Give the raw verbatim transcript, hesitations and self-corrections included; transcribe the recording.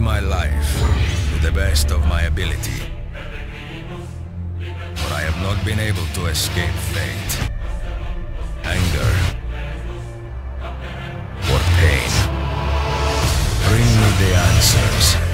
my life to the best of my ability, but I have not been able to escape fate, anger, or pain. Bring me the answers.